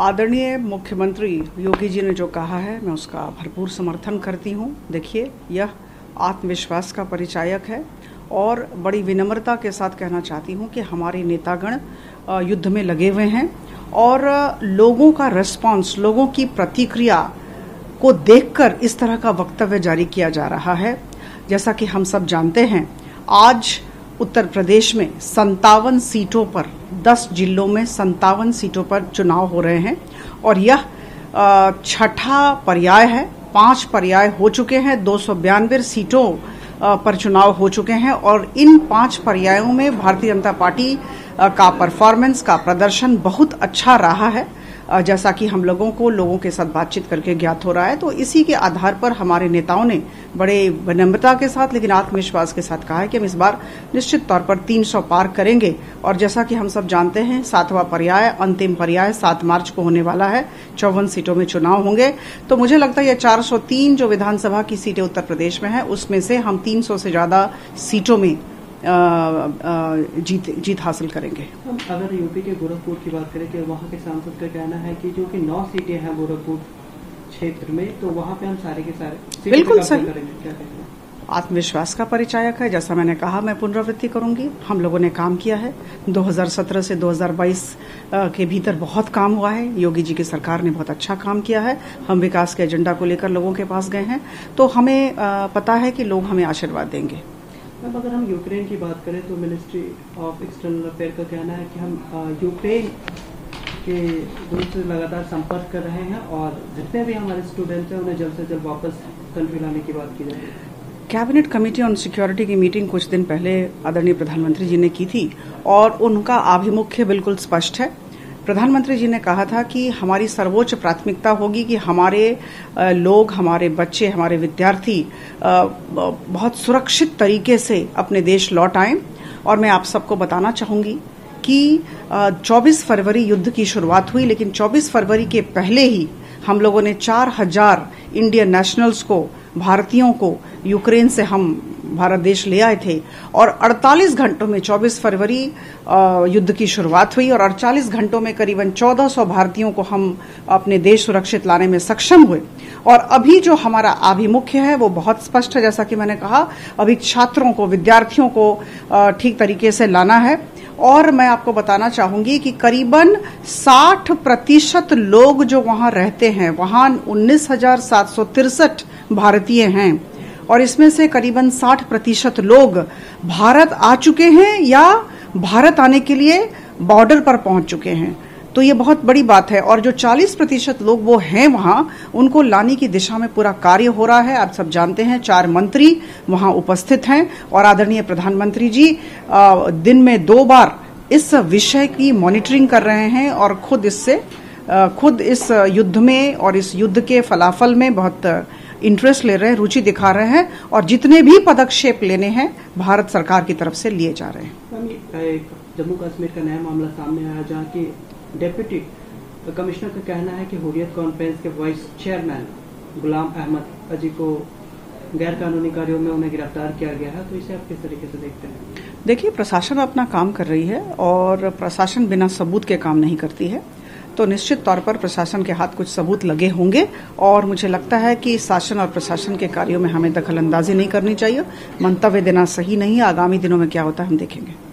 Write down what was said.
आदरणीय मुख्यमंत्री योगी जी ने जो कहा है मैं उसका भरपूर समर्थन करती हूँ। देखिए, यह आत्मविश्वास का परिचायक है और बड़ी विनम्रता के साथ कहना चाहती हूँ कि हमारे नेतागण युद्ध में लगे हुए हैं और लोगों का रिस्पांस, लोगों की प्रतिक्रिया को देखकर इस तरह का वक्तव्य जारी किया जा रहा है। जैसा कि हम सब जानते हैं, आज उत्तर प्रदेश में 57 सीटों पर 10 जिलों में 57 सीटों पर चुनाव हो रहे हैं और यह छठा पर्याय है। 5 पर्याय हो चुके हैं, 292 सीटों पर चुनाव हो चुके हैं और इन 5 पर्यायों में भारतीय जनता पार्टी का परफॉर्मेंस का प्रदर्शन बहुत अच्छा रहा है, जैसा कि हम लोगों के साथ बातचीत करके ज्ञात हो रहा है। तो इसी के आधार पर हमारे नेताओं ने बड़े विनम्रता के साथ लेकिन आत्मविश्वास के साथ कहा है कि हम इस बार निश्चित तौर पर 300 पार करेंगे। और जैसा कि हम सब जानते हैं, 7वां पर्याय, अंतिम पर्याय 7 मार्च को होने वाला है। 54 सीटों में चुनाव होंगे। तो मुझे लगता है ये 403 जो विधानसभा की सीटें उत्तर प्रदेश में है, उसमें से हम 300 से ज्यादा सीटों में जीत हासिल करेंगे। अगर यूपी के गोरखपुर की बात करें कि वहाँ के सांसद का कहना है कि जो कि 9 सीटें हैं गोरखपुर क्षेत्र में, तो वहाँ पे हम सारे के सारे बिल्कुल सही करेंगे। क्या कहेंगे? आत्मविश्वास का परिचायक है। जैसा मैंने कहा, मैं पुनरावृत्ति करूंगी, हम लोगों ने काम किया है। 2017 से 2022 के भीतर बहुत काम हुआ है। योगी जी की सरकार ने बहुत अच्छा काम किया है। हम विकास के एजेंडा को लेकर लोगों के पास गए हैं, तो हमें पता है कि लोग हमें आशीर्वाद देंगे। अब अगर हम यूक्रेन की बात करें तो मिनिस्ट्री ऑफ एक्सटर्नल अफेयर का कहना है कि हम यूक्रेन के ग्रुप से लगातार संपर्क कर रहे हैं और जितने भी हमारे स्टूडेंट्स हैं उन्हें जल्द से जल्द वापस कंट्री लाने की बात की जाए। कैबिनेट कमेटी ऑन सिक्योरिटी की मीटिंग कुछ दिन पहले आदरणीय प्रधानमंत्री जी ने की थी और उनका आभिमुख्य बिल्कुल स्पष्ट है। प्रधानमंत्री जी ने कहा था कि हमारी सर्वोच्च प्राथमिकता होगी कि हमारे लोग, हमारे बच्चे, हमारे विद्यार्थी बहुत सुरक्षित तरीके से अपने देश लौट आएं। और मैं आप सबको बताना चाहूंगी कि 24 फरवरी युद्ध की शुरुआत हुई, लेकिन 24 फरवरी के पहले ही हम लोगों ने 4000 इंडियन नेशनल्स को, भारतीयों को यूक्रेन से हम भारत देश ले आए थे और 48 घंटों में 24 फरवरी युद्ध की शुरुआत हुई और 48 घंटों में करीबन 1400 भारतीयों को हम अपने देश सुरक्षित लाने में सक्षम हुए। और अभी जो हमारा आभिमुख्य है वो बहुत स्पष्ट है। जैसा कि मैंने कहा, अभी छात्रों को, विद्यार्थियों को ठीक तरीके से लाना है। और मैं आपको बताना चाहूंगी कि करीबन 60% लोग जो वहां रहते हैं, वहां 19,763 भारतीय हैं और इसमें से करीबन 60% लोग भारत आ चुके हैं या भारत आने के लिए बॉर्डर पर पहुंच चुके हैं। तो ये बहुत बड़ी बात है। और जो 40% लोग वो हैं वहां, उनको लाने की दिशा में पूरा कार्य हो रहा है। आप सब जानते हैं 4 मंत्री वहां उपस्थित हैं और आदरणीय प्रधानमंत्री जी दिन में 2 बार इस विषय की मॉनिटरिंग कर रहे हैं और खुद इस युद्ध में और इस युद्ध के फलाफल में बहुत इंटरेस्ट ले रहे हैं, रुचि दिखा रहे हैं और जितने भी पदक्षेप लेने हैं भारत सरकार की तरफ से लिए जा रहे हैं। जम्मू कश्मीर का नया मामला सामने आया जहां की डेप्यूटी कमिश्नर का कहना है कि हुर्रियत कॉन्फ्रेंस के वाइस चेयरमैन गुलाम अहमद अजी को गैर कानूनी कार्यों में उन्हें गिरफ्तार किया गया है। तो इसे आप किस तरीके से देखते हैं? देखिए, प्रशासन अपना काम कर रही है और प्रशासन बिना सबूत के काम नहीं करती है। तो निश्चित तौर पर प्रशासन के हाथ कुछ सबूत लगे होंगे और मुझे लगता है कि शासन और प्रशासन के कार्यों में हमें दखलंदाजी नहीं करनी चाहिए। मंतव्य देना सही नहीं है। आगामी दिनों में क्या होता है हम देखेंगे।